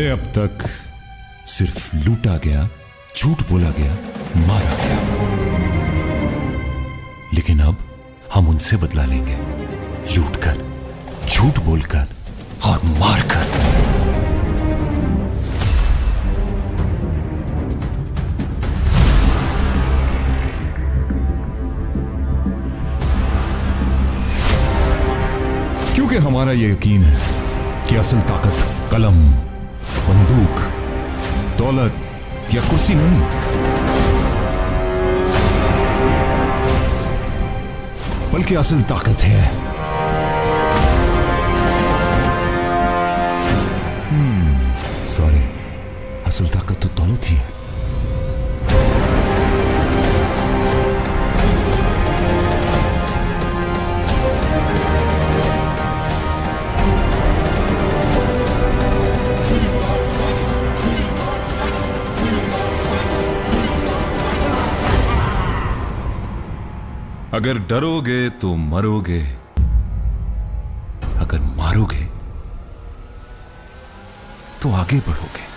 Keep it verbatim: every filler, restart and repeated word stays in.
हमें अब तक सिर्फ लूटा गया, झूठ बोला गया, मारा गया, लेकिन अब हम उनसे बदला लेंगे, लूटकर, झूठ बोलकर और मारकर। क्योंकि हमारा यह यकीन है कि असल ताकत कलम, बंदूक, दौलत या कुर्सी नहीं, बल्कि असल ताकत है हम्म सॉरी असल ताकत तो दौलत ही है। अगर डरोगे तो मरोगे, अगर मारोगे तो आगे बढ़ोगे।